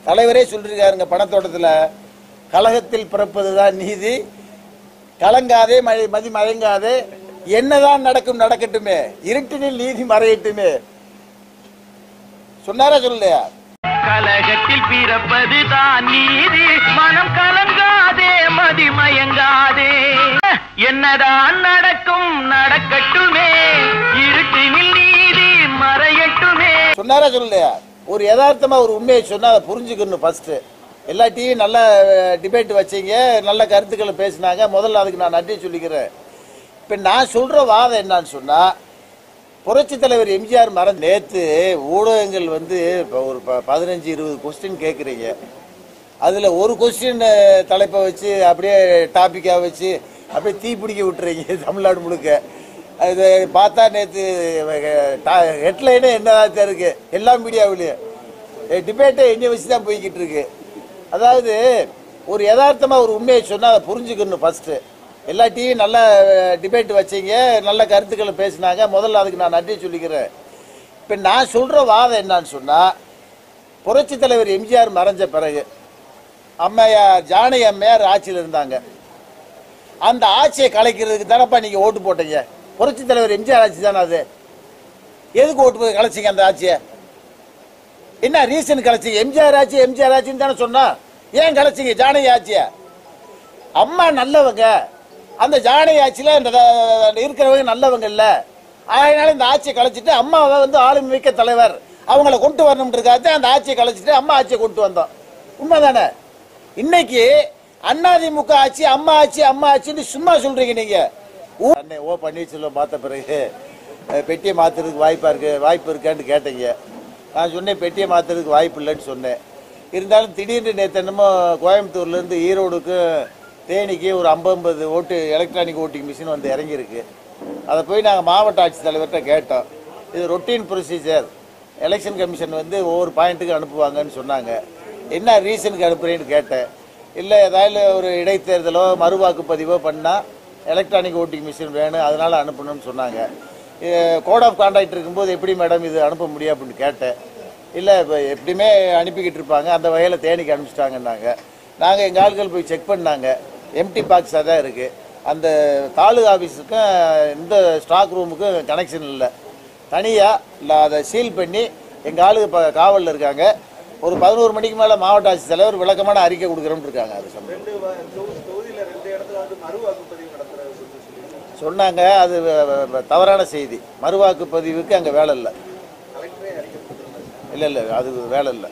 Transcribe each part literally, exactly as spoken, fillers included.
தலைவரே சொல்லிருக்காருங்க பணத்தோட்டத்தில், கழகத்தில் பிறப்பதுதான் நீதி, கலங்காதே மழை மதி மயங்காதே, என்னதான் நடக்கும் நடக்கட்டுமே, இருட்டினில் நீதி மறையட்டுமே சொன்னாரா சொல்லலையா? கலகத்தில் பிறப்பதுதான் நீதி, மனம் கலங்காதே மதி மயங்காதே, என்னதான் நடக்கும் நடக்கட்டுமே, இருட்டினில் நீதி மறையட்டுமே சொன்னாரா சொல்லலையா? ஒரு யதார்த்தமா ஒரு உண்மையை சொன்னா அதை புரிஞ்சுக்கணும். ஃபர்ஸ்ட் எல்லா டிவி நல்ல டிபேட் வச்சீங்க, நல்ல கருத்துக்களை பேசினாங்க, முதல்ல அதுக்கு நான் நன்றி சொல்லிக்கிறேன். இப்போ நான் சொல்ற வாதம் என்னன்னு சொன்னா, புரட்சி தலைவர் எம்ஜிஆர் மரம் நேற்று ஊடகங்கள் வந்து இப்போ ஒரு பதினஞ்சு இருபது கொஸ்டின் கேட்குறீங்க, அதில் ஒரு கொஸ்டின் தலைப்பை வச்சு அப்படியே டாப்பிக்காக வச்சு அப்படியே தீ பிடிக்க விட்டுறீங்க தமிழ்நாடு முழுக்க. அது பார்த்தா நேற்று ஹெட்லைனே என்னதான் இருக்கு எல்லா மீடியாவிலையும், டிபேட்டை என்னை வச்சு தான் போய்கிட்டு இருக்கு. அதாவது ஒரு யதார்த்தமாக ஒரு உண்மையை சொன்னால் அதை புரிஞ்சுக்கணும். ஃபர்ஸ்ட் எல்லா டிவி நல்ல டிபேட் வச்சீங்க, நல்ல கருத்துக்களை பேசினாங்க, முதல்ல அதுக்கு நான் நன்றி சொல்லிக்கிறேன். இப்போ நான் சொல்கிற வாதம் என்னன்னு சொன்னால், புரட்சி தலைவர் எம்ஜிஆர் மறைஞ்ச பிறகு அம்மையார் ஜானகி அம்மையார் ஆட்சியில் இருந்தாங்க. அந்த ஆட்சியை கலைக்கிறதுக்கு தானப்பா நீங்கள் ஓட்டு போட்டீங்க. புரட்சி தலைவர் எம்ஜிஆர் ஆட்சி தானே அது, எதுக்கு ஓட்டு போய் கலைச்சிங்க அந்த ஆட்சியை? என்ன ரீசன் கலைச்சிங்க? எம்ஜிஆர் ஆட்சி எம்ஜிஆர் ஆட்சின்னு தானே சொன்னா, ஏன் கலைச்சிங்க ஜானகி ஆட்சியை? அம்மா நல்லவங்க, அந்த ஜானகி ஆட்சியில் இந்த இருக்கிறவங்க நல்லவங்க இல்லை, அதனால இந்த ஆட்சியை கலைச்சிட்டு அம்மாவை வந்து ஆளுமை மிக்க தலைவர் அவங்கள கொண்டு வரணும்ன்றதுக்காக அந்த ஆட்சியை கலைச்சிட்டு அம்மா ஆட்சியை கொண்டு வந்தோம். உண்மைதானே? இன்னைக்கு அதிமுக ஆட்சி அம்மா ஆட்சி அம்மா ஆட்சின்னு சும்மா சொல்றீங்க நீங்க. ஓ பன்னீர்செல்வம் பார்த்த பிறகு பெட்டியை மாத்துறதுக்கு வாய்ப்பா இருக்கு வாய்ப்பு இருக்கான்னு கேட்டீங்க. நான் சொன்னேன் பெட்டியை மாத்துறதுக்கு வாய்ப்பு இல்லைன்னு சொன்னேன். இருந்தாலும் திடீர்னு நேற்று என்னமோ கோயம்புத்தூர்லேருந்து ஈரோடுக்கு தேனிக்கு ஒரு ஐம்பது ஐம்பது ஓட்டு எலக்ட்ரானிக் ஓட்டிங் மிஷின் வந்து இறங்கியிருக்கு. அதை போய் நாங்கள் மாவட்ட ஆட்சித்தலைவர்கிட்ட கேட்டோம். இது ரொட்டீன் ப்ரொசீஜர், எலெக்ஷன் கமிஷன் வந்து ஒவ்வொரு பாயிண்ட்டுக்கு அனுப்புவாங்கன்னு சொன்னாங்க. என்ன ரீசனுக்கு அனுப்புறேன்னு கேட்டேன். இல்லை ஏதாவது ஒரு இடைத்தேர்தலோ மறுவாக்குப்பதிவோ பண்ணால் எலக்ட்ரானிக் ஓட்டிங் மிஷின் வேணும், அதனால் அனுப்பணும்னு சொன்னாங்க. கோட் ஆஃப் கான்டாக்ட் இருக்கும்போது எப்படி மேடம் இது அனுப்ப முடியும் அப்படின்னு கேட்டேன். இல்லை இப்போ எப்படியுமே அனுப்பிக்கிட்டு இருப்பாங்க, அந்த வகையில் தேனிக்கு அனுப்பிச்சிட்டாங்கன்னாங்க. நாங்கள் எங்கள் ஆட்கள் போய் செக் பண்ணாங்க, எம்டி பாக்ஸாக தான் இருக்குது. அந்த தாலுகா ஆஃபீஸுக்கும் இந்த ஸ்டாக் ரூமுக்கும் கனெக்ஷன் இல்லை. தனியாக இல்லை அதை சீல் பண்ணி எங்கள் ஆளுக்கு இப்போ காவலில் இருக்காங்க. ஒரு பதினோரு மணிக்கு மேலே மாவட்ட ஆட்சித்தலைவர் விளக்கமான அறிக்கை கொடுக்குறோம்னு இருக்காங்க. அது சொன்னாங்க. அது தவறான செய்தி. மறுவாக்குப்பதிவுக்கு அங்கே வேலை இல்லை. இல்லை இல்லை அது வேலை இல்லை.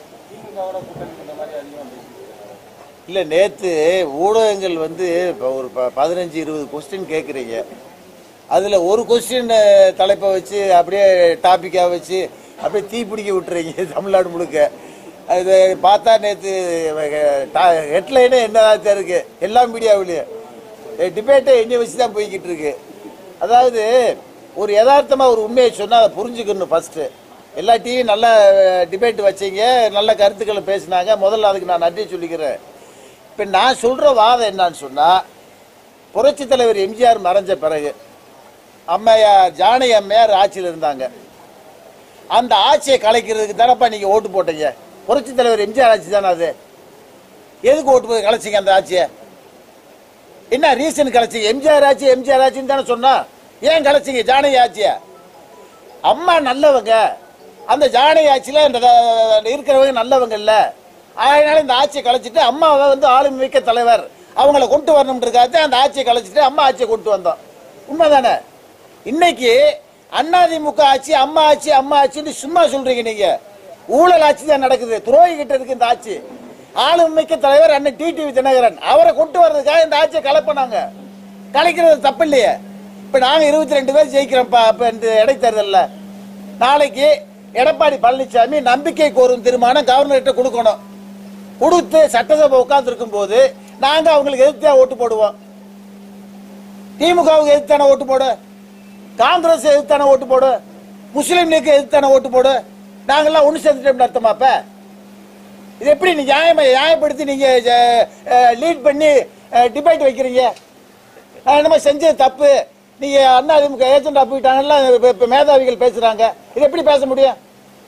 இல்லை நேற்று ஊடகங்கள் வந்து இப்போ ஒரு ப பதினஞ்சு இருபது கொஸ்டின் கேட்குறீங்க, அதில் ஒரு கொஸ்டின் தலைப்பை வச்சு அப்படியே டாப்பிக்காக வச்சு அப்படியே தீ பிடிக்க விட்டுறீங்க தமிழ்நாடு முழுக்க. அது பார்த்தா நேற்று ஹெட்லைனே என்னதான் இருக்கு எல்லா மீடியாவிலையும், டிபேட்டை என்னை வச்சு தான் போய்கிட்டு இருக்கு. அதாவது ஒரு யதார்த்தமாக ஒரு உண்மையை சொன்னால் அதை புரிஞ்சுக்கணும். ஃபர்ஸ்ட் எல்லா டிவி நல்ல டிபேட் வச்சீங்க, நல்ல கருத்துக்களை பேசினாங்க, முதல்ல அதுக்கு நான் நன்றி சொல்லிக்கிறேன். இப்போ நான் சொல்கிற வாதம் என்னன்னு சொன்னால், புரட்சி தலைவர் எம்ஜிஆர் மறைஞ்ச பிறகு அம்மையார் ஜானகி அம்மையார் ஆட்சியில் இருந்தாங்க. அந்த ஆட்சியை கலைக்கிறதுக்கு தானப்பா நீங்கள் ஓட்டு போட்டீங்க. புரட்சி தலைவர் எம்ஜிஆர் ஆட்சி தானே அது, எதுக்கு ஓட்டு போய் கலைச்சிங்க அந்த ஆட்சியை? என்ன ரீசன் கலைச்சிங்க? எம்ஜிஆர் ஆட்சி எம்ஜிஆர் ஆட்சின்னு தானே சொன்னா, ஏன் கலைச்சிங்க ஜானகி ஆட்சியை? அம்மா நல்லவங்க, அந்த ஜானகி ஆட்சியில் இந்த இருக்கிறவங்க நல்லவங்க இல்லை, அதனால இந்த ஆட்சியை கலைச்சிட்டு அம்மாவை வந்து ஆளுமை மிக்க தலைவர் அவங்கள கொண்டு வரணும்ன்றதுக்காக அந்த ஆட்சியை கலைச்சிட்டு அம்மா ஆட்சியை கொண்டு வந்தோம். உண்மைதானே? இன்னைக்கு அதிமுக ஆட்சி அம்மா ஆட்சி அம்மா ஆட்சின்னு சும்மா சொல்றீங்க நீங்க. ஊழல் ஆட்சி தான் நடக்குது, துரோகி கிட்ட இருக்கு இந்த ஆட்சி. ஆளுமை மிக்க தலைவர் அண்ணன் டிடிவி தினகரன், அவரை கொண்டு வர்றதுக்காக இந்த ஆட்சியை கலைப்பனாங்க. கலைக்கிறது தப்பு இல்லையே. இப்ப நாங்க இருபத்தி ரெண்டு பேர் ஜெயிக்கிறோம்ப்பா. இப்ப இந்த இடைத்தேர்தலில் நாளைக்கு எடப்பாடி பழனிசாமி நம்பிக்கை கோரும் தீர்மானம் கவர்னர்கிட்ட கொடுக்கணும். கொடுத்து சட்டசபை உட்கார்ந்து இருக்கும் போது நாங்க அவங்களுக்கு எதிர்த்தா ஓட்டு போடுவோம். திமுகவுக்கு எதிர்த்தான ஓட்டு போடு, காங்கிரஸ் எதிர்த்தான ஓட்டு போடு, முஸ்லீம் லீக் எதிர்த்தான ஓட்டு போடு. நாங்கெல்லாம் ஒன்று சேர்ந்துட்டோம்னு அர்த்தமாப்ப? இது எப்படி நீங்க நியாயமா நியாயப்படுத்தி நீங்க லீட் பண்ணி டிபேட் வைக்கிறீங்க? என்னமா செஞ்சது தப்பு, நீங்க அண்ணா திமுக ஏஜென்ட் போயிட்டாங்கல்ல மேதாவிகள் பேசுறாங்க, இது எப்படி பேச முடியும்?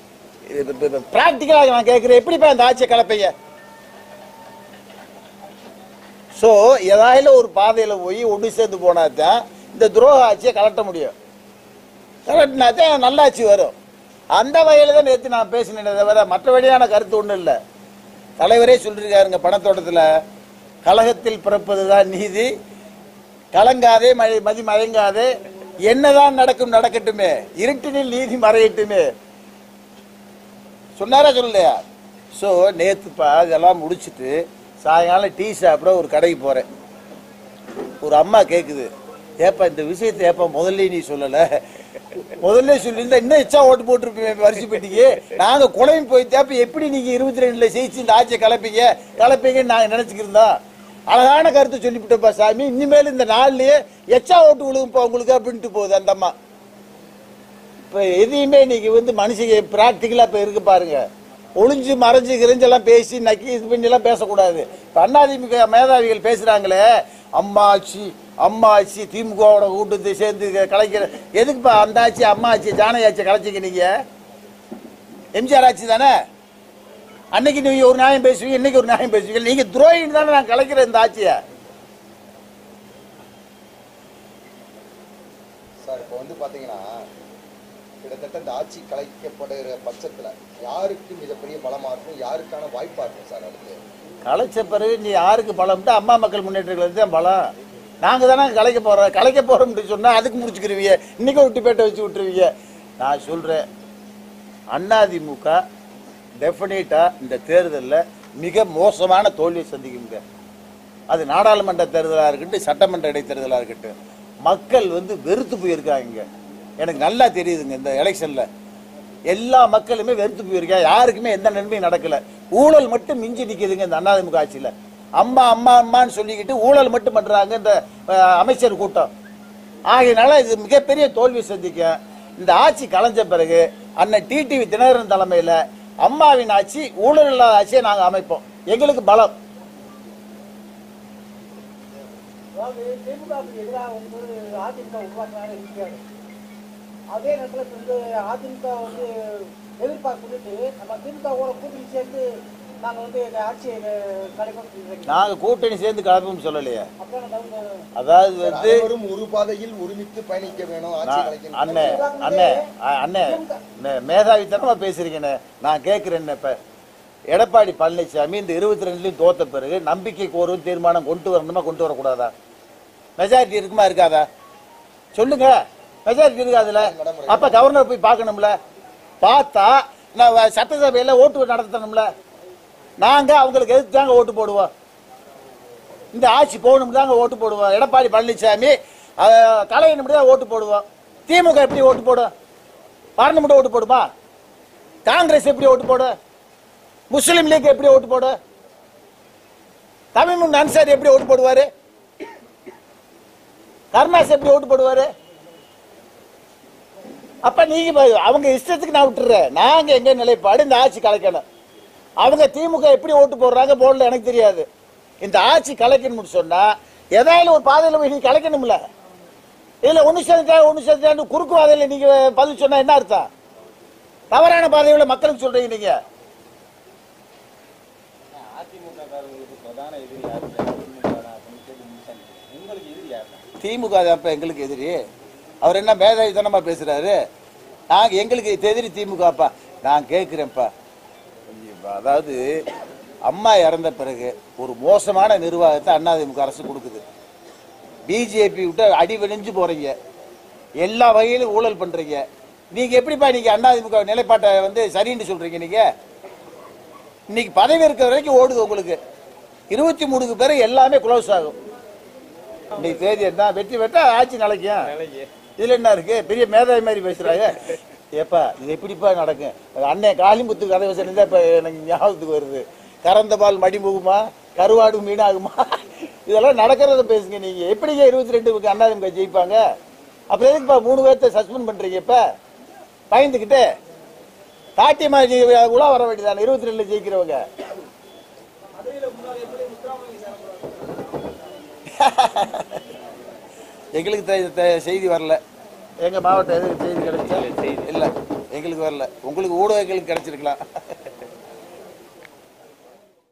பிராக்டிக்கலாக நான் கேட்கிறேன், எப்படிப்பா இந்த ஆட்சியை கலப்பைங்க? ஸோ ஏதாயிலும் ஒரு பாதையில் போய் ஒன்று சேர்ந்து போனா தான் இந்த துரோக ஆட்சியை கலட்ட முடியும். கலட்டினா தான் நல்லாட்சி வரும். அந்த வகையில் தான் நேற்று நான் பேசினேன், தவிர மற்றபடியான கருத்து ஒன்றும் இல்லை. தலைவரே சொல்லியிருக்காருங்க பணத்தோட்டத்தில், கழகத்தில் பிறப்பது தான் நீதி, கலங்காதே மழை மதி மயங்காதே, என்னதான் நடக்கும் நடக்கட்டுமே, இருட்டினில் நீதி மறையட்டுமே சொன்னாரா சொல்லலையா? ஸோ நேற்றுப்பா இதெல்லாம் முடிச்சுட்டு சாயங்காலம் டீ சாப்பிட ஒரு கடைக்கு போகிறேன். ஒரு அம்மா கேட்குது, ஏப்பா இந்த விஷயத்தை ஏப்பா முதல்ல நீ சொல்லலை, முதல்ல சொல்லியிருந்தா இன்னும் எச்சா ஓட்டு போட்டுருப்பீங்க வரிசை பெட்டிக்கு, நாங்கள் குழம்பு போய் தேப்ப எப்படி நீங்கள் இருபத்தி ரெண்டில் ஜெயிச்சு இந்த ஆட்சியை கலப்பீங்க கலப்பீங்கன்னு நாங்கள் நினச்சிக்கிருந்தோம். அழகான கருத்தை சொல்லிவிட்டப்பா சாமி, இனிமேல் இந்த நாள்லயே எச்சா ஓட்டு விழுகுப்பா உங்களுக்கு அப்படின்ட்டு போகுது அந்த அம்மா. இப்போ எதையுமே இன்னைக்கு வந்து மனுஷங்க பிராக்டிக்கலாக இப்போ இருக்கு பாருங்க, ஒளிஞ்சு மறைஞ்சு கிரிஞ்செல்லாம் பேசி நக்கி இது பண்ணியெல்லாம் பேசக்கூடாது. இப்போ அதிமுக மேதாவிகள் பேசுகிறாங்களே, அம்மா ஆட்சி அம்மா ஆட்சி திமுகவோட கூட்டத்தை சேர்ந்து கலைக்கிற, எதுக்குப்பா அந்த ஆட்சி அம்மா ஆட்சி ஜானகி ஆட்சி கலைச்சிங்க? நீங்கள் எம்ஜிஆர் ஆட்சி தானே, அன்னைக்கு நீங்க ஒரு நியாயம் பேசுவீங்க, இன்னைக்கு ஒரு நியாயம் பேசுவீங்க. நீங்க துரோகின்னு தானே நான் கலைக்கிறேன் இந்த ஆட்சியை. சார் இப்போ வந்து பாத்தீங்கன்னா கிட்டத்தட்ட இந்த ஆட்சி கலைக்கப்படுகிற பட்சத்துல யாருக்கு மிகப்பெரிய பலமா இருக்கும், யாருக்கான வாய்ப்பா இருக்கும் சார்? அடுத்து கலைச்ச பிறகு நீ யாருக்கு பலம்ட்டு அம்மா மக்கள் முன்னேற்றங்களுக்கு தான் பலம். நாங்க தானே கலைக்க போறோம், கலைக்க போறோம்னு சொன்னா அதுக்கு முடிச்சுக்கிருவீங்க, இன்னைக்கு ஒரு டிபேட்டை வச்சு விட்டுருவீங்க. நான் சொல்றேன், அதிமுக டெஃபினட்டா இந்த தேர்தலில் மிக மோசமான தோல்வியை சந்திக்குங்க. அது நாடாளுமன்ற தேர்தலாக இருக்கட்டும், சட்டமன்ற இடைத்தேர்தலாக இருக்கட்டும், மக்கள் வந்து வெறுத்து போயிருக்காங்க. எனக்கு நல்லா தெரியுதுங்க, இந்த எலெக்ஷன்ல எல்லா மக்களுமே வெறுத்து போயிருக்காங்க. யாருக்குமே எந்த நன்மையும் நடக்கல, ஊழல் மட்டும் மிஞ்சி நிற்குதுங்க இந்த அதிமுக ஆட்சியில். அம்மா அம்மா அம்மான்னு சொல்லிக்கிட்டு ஊழல் மட்டும் பண்றாங்க இந்த அமைச்சர் கூட்டம். ஆகையினால இது மிகப்பெரிய தோல்வி சந்திக்க. இந்த ஆட்சி கலைஞ்ச பிறகு அண்ணன் டிடிவி தினகரன் தலைமையில் அம்மாவின் ஆட்சி, ஊழல் இல்லாத ஆட்சியை நாங்கள் அமைப்போம், எங்களுக்கு பலம். அதே நேரத்தில் வந்து அதிமுக வந்து எதிர்பார்த்து சொல்லிட்டு நம்ம திமுக கூட்டணி சேர்ந்து நாங்கள் வந்து இந்த ஆட்சியை கலைக்கணும். நாங்கள் கூட்டணி சேர்ந்து கலப்போம் சொல்லலையே. அதாவது வந்து ஒரு பாதையில் ஒருமித்து பயணிக்க வேணும். அண்ணே அண்ணே அண்ணே மேதாவித்தனமா பேசுறீங்கண்ணே. நான் கேட்கிறேன், இப்ப எடப்பாடி பழனிசாமி இந்த இருபத்தி ரெண்டுலயும் தோத்த பிறகு நம்பிக்கைக்கு ஒரு தீர்மானம் கொண்டு வரணுமா கொண்டு வரக்கூடாதா? மெஜாரிட்டி இருக்குமா இருக்காதா சொல்லுங்க? மெஜாரிட்டி இருக்காதுல, அப்ப கவர்னர் போய் பார்க்கணும்ல, பார்த்தா நான் சட்டசபையில ஓட்டு நடத்தணும்ல. நாங்க அவங்களுக்கு எதிர்த்து தாங்க ஓட்டு போடுவோம், இந்த ஆட்சி போகணும் தாங்க ஓட்டு போடுவோம். எடப்பாடி பழனிசாமி கலைஞர் தான் ஓட்டு போடுவோம். திமுக எப்படி ஓட்டு போடும்? பார்லிமெண்ட் ஓட்டு போடுமா? காங்கிரஸ் எப்படி ஓட்டு போடும்? முஸ்லீம் லீக் எப்படி ஓட்டு போடும்? தமிழ் அன்சாரி எப்படி ஓட்டு போடுவாரு? கருணாஸ் எப்படி ஓட்டு போடுவாரு? அப்ப நீங்க அவங்க இஷ்டத்துக்கு நான் விட்டுறேன். நாங்க எங்க நிலைப்பாடு, இந்த ஆட்சி கலைக்கணும். அவங்க திமுக எப்படி ஓட்டு போடுறாங்க போடல எனக்கு தெரியாது. இந்த ஆட்சி கலைக்கணும்னு சொன்னா ஏதாவது ஒரு பாதையில போய் நீங்க கலைக்கணும்ல. இதுல ஒண்ணு சேர்ந்தா ஒண்ணு சேர்ந்தா குறுக்கு பாதையில நீங்க பதில் சொன்னா என்ன அர்த்தம்? தவறான பாதையில மக்களுக்கு சொல்றீங்க நீங்க. திமுக அப்ப எங்களுக்கு எதிரி. அவர் என்ன மேதாவித்தனமா பேசுறாரு? நாங்க எங்களுக்கு எதிரி திமுகப்பா. நான் கேட்கிறேன்ப்பா, அதாவது அம்மா இறந்த பிறகு ஒரு மோசமான நிர்வாகத்தை அதிமுக அரசு கொடுக்குது. பிஜேபி விட்டு அடி விழிஞ்சு போறீங்க, எல்லா வகையிலும் ஊழல் பண்றீங்க. நீங்க எப்படிப்பா நீங்க அதிமுக நிலைப்பாட்டை வந்து சரின்னு சொல்றீங்க? நீங்க இன்னைக்கு பதவி இருக்கிற வரைக்கும் ஓடுது உங்களுக்கு, இருபத்தி மூணுக்கு பிறகு எல்லாமே க்ளோஸ் ஆகும். இன்னைக்கு தேதி என்ன, வெற்றி பெற்றா ஆட்சி நிலைக்கும். இதுல என்ன இருக்கு? பெரிய மேதாவி மாதிரி பேசுறாங்க. ஏப்பா இது எப்படிப்பா நடக்கும்? அண்ணன் காளிமுத்து கதை வசனம் தான் இப்ப எனக்கு ஞாபகத்துக்கு வருது. கறந்த பால் மடிமுகுமா, கருவாடு மீனாகுமா, இதெல்லாம் நடக்கிறத பேசுங்க. நீங்க எப்படிங்க இருபத்தி ரெண்டுக்கு அதிமுக ஜெயிப்பாங்க? அப்புறம் எதுக்குப்பா மூணு பேர்த்த சஸ்பெண்ட் பண்றீங்க? இப்ப பயந்துகிட்டு காட்டியமா உலா வர வேண்டியதான இருபத்தி ரெண்டுல ஜெயிக்கிறவங்க. எங்களுக்கு செய்தி வரல, எங்க மாவட்டம் எதுக்கு செய்தி கிடைச்சா இல்ல. எங்களுக்கு வரல, உங்களுக்கு ஊடகங்களுக்கு கிடைச்சிருக்கலாம்.